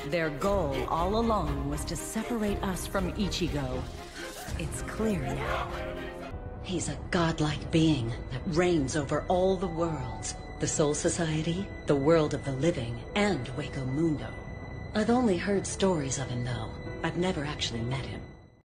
Their goal all along was to separate us from Ichigo. It's clear now. He's a godlike being that reigns over all the worlds. The Soul Society, the world of the living, and Waco Mundo. I've only heard stories of him though. I've never actually met him.